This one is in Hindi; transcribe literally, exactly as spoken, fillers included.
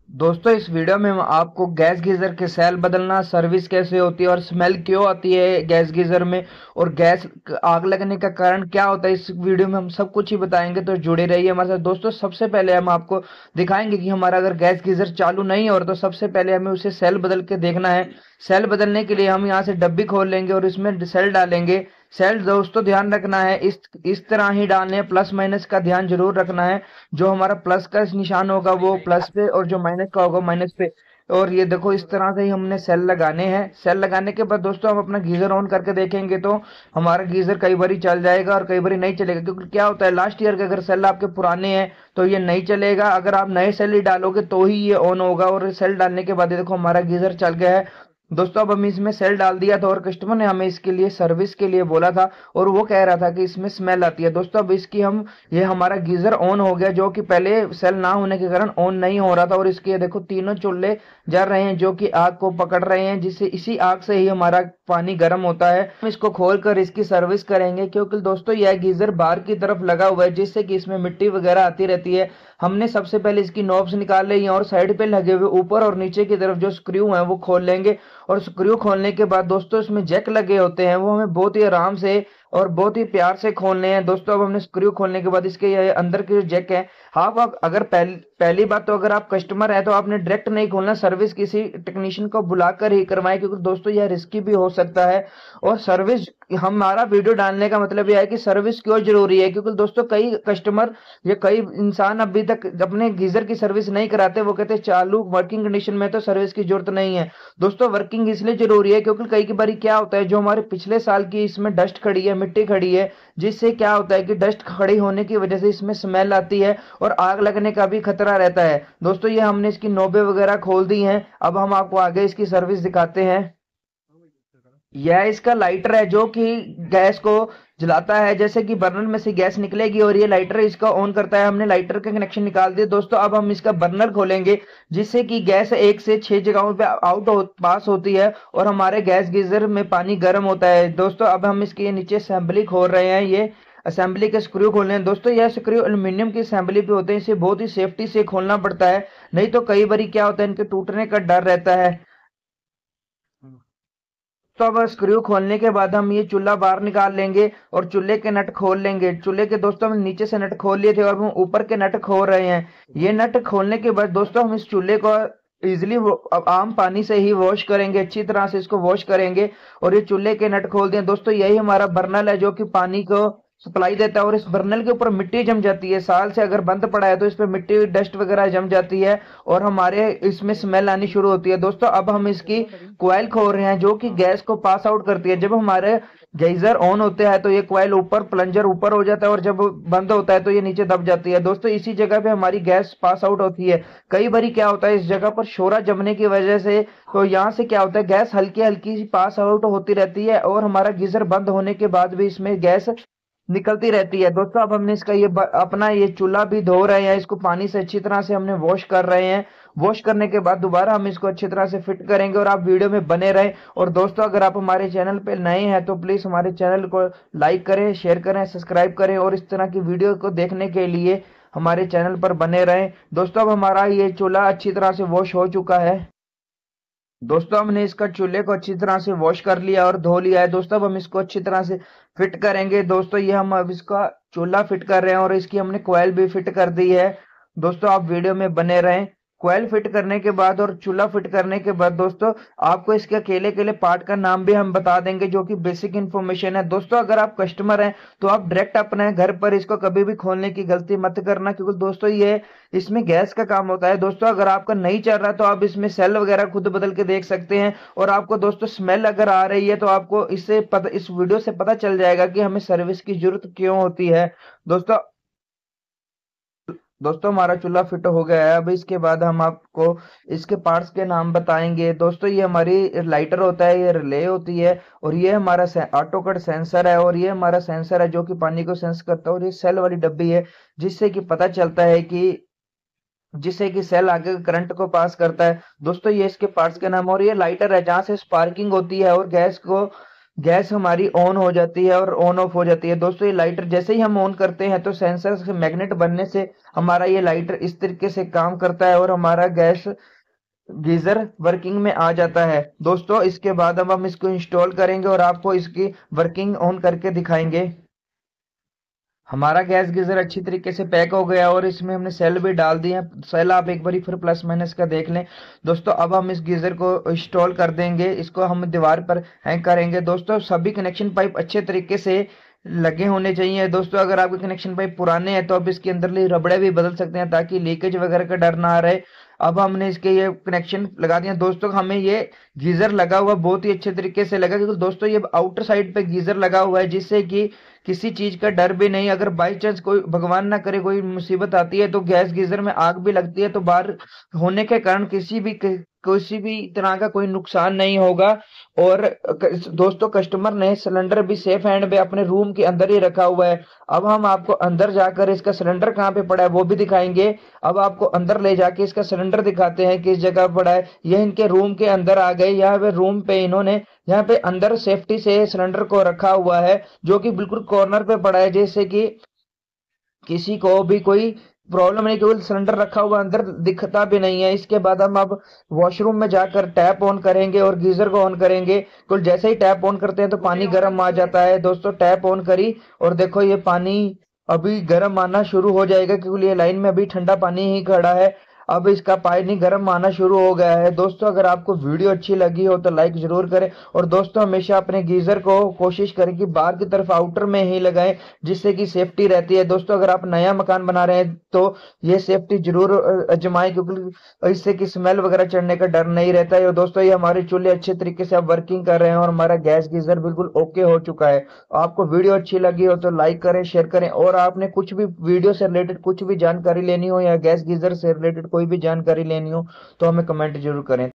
दोस्तों इस वीडियो में हम आपको गैस गीजर के सेल बदलना, सर्विस कैसे होती है और स्मेल क्यों आती है गैस गीजर में, और गैस आग लगने का कारण क्या होता है, इस वीडियो में हम सब कुछ ही बताएंगे। तो जुड़े रहिए हमारे साथ। दोस्तों सबसे पहले हम आपको दिखाएंगे कि हमारा अगर गैस गीजर चालू नहीं हो रहा तो सबसे पहले हमें उसे सेल बदल के देखना है। सेल बदलने के लिए हम यहाँ से डब्बी खोल लेंगे और इसमें सेल डालेंगे। सेल दोस्तों ध्यान रखना है, इस इस तरह ही डालने हैं, प्लस माइनस का ध्यान जरूर रखना है। जो हमारा प्लस का निशान होगा वो प्लस पे और जो माइनस का होगा माइनस पे। और ये देखो इस तरह से ही हमने सेल लगाने हैं। सेल लगाने के बाद दोस्तों हम अपना गीजर ऑन करके देखेंगे तो हमारा गीजर कई बारी चल जाएगा और कई बारी नहीं चलेगा, क्योंकि क्या होता है लास्ट ईयर के अगर सेल आपके पुराने हैं तो ये नहीं चलेगा। अगर आप नए सेल ही डालोगे तो ही ये ऑन होगा। और सेल डालने के बाद ये देखो हमारा गीजर चल गया है। दोस्तों अब हम इसमें सेल डाल दिया था और कस्टमर ने हमें इसके लिए सर्विस के लिए बोला था और वो कह रहा था कि इसमें स्मेल आती है। दोस्तों अब इसकी हम ये हमारा गीजर ऑन हो गया, जो कि पहले सेल ना होने के कारण ऑन नहीं हो रहा था। और इसके देखो तीनों चूल्हे जल रहे हैं जो कि आग को पकड़ रहे हैं, जिससे इसी आग से ही हमारा पानी गर्म होता है। हम इसको खोलकर इसकी सर्विस करेंगे, क्योंकि दोस्तों यह गीजर बाहर की तरफ लगा हुआ है जिससे कि इसमें मिट्टी वगैरह आती रहती है। हमने सबसे पहले इसकी नॉब्स निकाल ली और साइड पे लगे हुए ऊपर और नीचे की तरफ जो स्क्रू हैं वो खोल लेंगे। और स्क्रू खोलने के बाद दोस्तों इसमें जैक लगे होते हैं, वो हमें बहुत ही आराम से और बहुत ही प्यार से खोलने हैं। दोस्तों अब हमने स्क्रू खोलने के बाद इसके ये अंदर के जो जैक है, हाँ आप अगर पहली पहली बात तो अगर आप कस्टमर है तो आपने डायरेक्ट नहीं खोलना, सर्विस किसी टेक्नीशियन को बुलाकर ही करवाएं, क्योंकि दोस्तों यह रिस्की भी हो सकता है। और सर्विस हमारा वीडियो डालने का मतलब यह है कि सर्विस क्यों जरूरी है, क्योंकि दोस्तों कई कस्टमर या कई इंसान अभी तक अपने गीजर की सर्विस नहीं कराते। वो कहते हैं चालू वर्किंग कंडीशन में तो सर्विस की जरूरत नहीं है। दोस्तों वर्किंग इसलिए जरूरी है क्योंकि कई बार क्या होता है, जो हमारे पिछले साल की इसमें डस्ट खड़ी है, मिट्टी खड़ी है, जिससे क्या होता है कि डस्ट खड़ी होने की वजह से इसमें स्मेल आती है और आग लगने का भी खतरा रहता है। दोस्तों ये हमने इसकी नोबे वगैरह खोल दी हैं। अब हम आपको आगे इसकी सर्विस दिखाते हैं। यह इसका लाइटर है जो कि गैस को जलाता है, जैसे कि बर्नर में से गैस निकलेगी और ये लाइटर इसका ऑन करता है। हमने लाइटर का कनेक्शन निकाल दिया। दोस्तों अब हम इसका बर्नर खोलेंगे, जिससे कि गैस एक से छह जगहों पे आउट हो, पास होती है और हमारे गैस गीजर में पानी गर्म होता है। दोस्तों अब हम इसके नीचे असेंबली खोल रहे हैं। ये असेंबली के स्क्रू खोलने हैं। दोस्तों यह स्क्रू एल्यूमिनियम की असेंबली पे होते हैं, इसे बहुत ही सेफ्टी से खोलना पड़ता है, नहीं तो कई बार क्या होता है इनके टूटने का डर रहता है। तो अब स्क्रू खोलने के बाद हम ये चूल्हा बाहर निकाल लेंगे और चूल्हे के नट खोल लेंगे। चूल्हे के दोस्तों हम नीचे से नट खोल लिए थे और हम ऊपर के नट खोल रहे हैं। ये नट खोलने के बाद दोस्तों हम इस चूल्हे को इजिली आम पानी से ही वॉश करेंगे, अच्छी तरह से इसको वॉश करेंगे। और ये चूल्हे के नट खोल दें। दोस्तों यही हमारा बर्नल है जो कि पानी को सप्लाई देता है, और इस बर्नल के ऊपर मिट्टी जम जाती है, साल से अगर बंद पड़ा है तो इस पर मिट्टी डस्ट वगैरह जम जाती है और हमारे इसमें स्मेल आनी शुरू होती है। दोस्तों अब हम इसकी क्वाइल खोल रहे हैं जो कि गैस को पास आउट करती है। जब हमारे गीजर ऑन होते हैं तो ये क्वाइल ऊपर, प्लंजर ऊपर हो जाता है और जब बंद होता है तो ये नीचे दब जाती है। दोस्तों इसी जगह पे हमारी गैस पास आउट होती है। कई बार क्या होता है इस जगह पर शोरा जमने की वजह से, तो यहाँ से क्या होता है गैस हल्की हल्की सी पास आउट होती रहती है और हमारा गीजर बंद होने के बाद भी इसमें गैस निकलती रहती है। दोस्तों अब हमने इसका ये अपना ये चूल्हा भी धो रहे हैं, इसको पानी से अच्छी तरह से हमने वॉश कर रहे हैं। वॉश करने के बाद दोबारा हम इसको अच्छी तरह से फिट करेंगे और आप वीडियो में बने रहें। और दोस्तों अगर आप हमारे चैनल पे नए हैं तो प्लीज हमारे चैनल को लाइक करें, शेयर करें, सब्सक्राइब करें और इस तरह की वीडियो को देखने के लिए हमारे चैनल पर बने रहें। दोस्तों अब हमारा ये चूल्हा अच्छी तरह से वॉश हो चुका है। दोस्तों हमने इसका चूल्हे को अच्छी तरह से वॉश कर लिया और धो लिया है। दोस्तों अब हम इसको अच्छी तरह से फिट करेंगे। दोस्तों ये हम अब इसका चूल्हा फिट कर रहे हैं और इसकी हमने कॉइल भी फिट कर दी है। दोस्तों आप वीडियो में बने रहें। कॉइल फिट करने के बाद और चूल्हा फिट करने के बाद दोस्तों आपको इसके अकेले अकेले पार्ट का नाम भी हम बता देंगे, जो कि बेसिक इन्फॉर्मेशन है। दोस्तों अगर आप कस्टमर हैं तो आप डायरेक्ट अपने घर पर इसको कभी भी खोलने की गलती मत करना, क्योंकि दोस्तों ये इसमें गैस का काम होता है। दोस्तों अगर आपका नहीं चल रहा तो आप इसमें सेल वगैरह खुद बदल के देख सकते हैं। और आपको दोस्तों स्मेल अगर आ रही है तो आपको इससे पता, इस वीडियो से पता चल जाएगा कि हमें सर्विस की जरूरत क्यों होती है। दोस्तों दोस्तों हमारा चूल्हा फिट हो गया है। अब इसके बाद हम आपको इसके पार्ट्स के नाम बताएंगे। दोस्तों ये हमारी लाइटर होता है, ये रिले होती है, और ये हमारा ऑटो कट सेंसर है, और ये हमारा सेंसर है जो कि पानी को सेंस करता है, और ये सेल वाली डब्बी है जिससे कि पता चलता है कि जिससे कि सेल आगे करंट को पास करता है। दोस्तों ये इसके पार्ट्स के नाम। और ये लाइटर है जहां से स्पार्किंग होती है और गैस को गैस हमारी ऑन हो जाती है और ऑन ऑफ हो जाती है। दोस्तों ये लाइटर जैसे ही हम ऑन करते हैं तो सेंसर से मैग्नेट बनने से हमारा ये लाइटर इस तरीके से काम करता है और हमारा गैस गीजर वर्किंग में आ जाता है। दोस्तों इसके बाद अब हम इसको इंस्टॉल करेंगे और आपको इसकी वर्किंग ऑन करके दिखाएंगे। हमारा गैस गीजर अच्छी तरीके से पैक हो गया और इसमें हमने सेल भी डाल दिए हैं। सेल आप एक बारी फिर प्लस माइनस का देख लें। दोस्तों अब हम इस गीजर को इंस्टॉल कर देंगे, इसको हम दीवार पर हैंग करेंगे। दोस्तों सभी कनेक्शन पाइप अच्छे तरीके से लगे होने चाहिए। दोस्तों अगर आपके कनेक्शन पाइप पुराने हैं तो अब इसके अंदर रबड़े भी बदल सकते हैं ताकि लीकेज वगैरह का डर ना रहे। अब हमने इसके ये कनेक्शन लगा दिया। दोस्तों हमें ये गीजर लगा हुआ बहुत ही अच्छे तरीके से लगा, क्योंकि दोस्तों ये आउटर साइड पे गीजर लगा हुआ है जिससे कि किसी चीज का डर भी नहीं। अगर बाई चांस कोई भगवान ना करे कोई मुसीबत आती है तो गैस गीजर में आग भी लगती है तो बाहर होने के कारण किसी भी किसी भी तरह का कोई नुकसान नहीं होगा। और दोस्तों कस्टमर ने सिलेंडर भी सेफ हैंड में अपने रूम के अंदर ही रखा हुआ है। अब हम आपको अंदर जाकर इसका सिलेंडर कहाँ पे पड़ा है वो भी दिखाएंगे। अब आपको अंदर ले जाके इसका सिलेंडर दिखाते हैं किस जगह पड़ा है। ये इनके रूम के अंदर आ गए। यहाँ पे रूम पे इन्होंने यहाँ पे अंदर सेफ्टी से सिलेंडर को रखा हुआ है जो कि बिल्कुल कॉर्नर पे पड़ा है, जैसे कि किसी को भी कोई प्रॉब्लम नहीं, केवल सिलेंडर रखा हुआ अंदर दिखता भी नहीं है। इसके बाद हम अब वॉशरूम में जाकर टैप ऑन करेंगे और गीजर को ऑन करेंगे। कुल जैसे ही टैप ऑन करते हैं तो पानी गर्म आ जाता है। दोस्तों टैप ऑन करी और देखो ये पानी अभी गर्म आना शुरू हो जाएगा, क्योंकि ये लाइन में अभी ठंडा पानी ही खड़ा है। अब इसका पानी गर्म आना शुरू हो गया है। दोस्तों अगर आपको वीडियो अच्छी लगी हो तो लाइक जरूर करें और दोस्तों हमेशा अपने गीजर को कोशिश करें कि बाहर की तरफ आउटर में ही लगाएं, जिससे कि सेफ्टी रहती है। दोस्तों अगर आप नया मकान बना रहे हैं तो ये सेफ्टी जरूर आजमाएं, क्योंकि इससे कि स्मेल वगैरह चढ़ने का डर नहीं रहता है। और दोस्तों ये हमारे चूल्हे अच्छे तरीके से अब वर्किंग कर रहे हैं और हमारा गैस गीजर बिल्कुल ओके हो चुका है। आपको वीडियो अच्छी लगी हो तो लाइक करें, शेयर करें और आपने कुछ भी वीडियो से रिलेटेड कुछ भी जानकारी लेनी हो या गैस गीजर से रिलेटेड कोई भी जानकारी लेनी हो तो हमें कमेंट जरूर करें।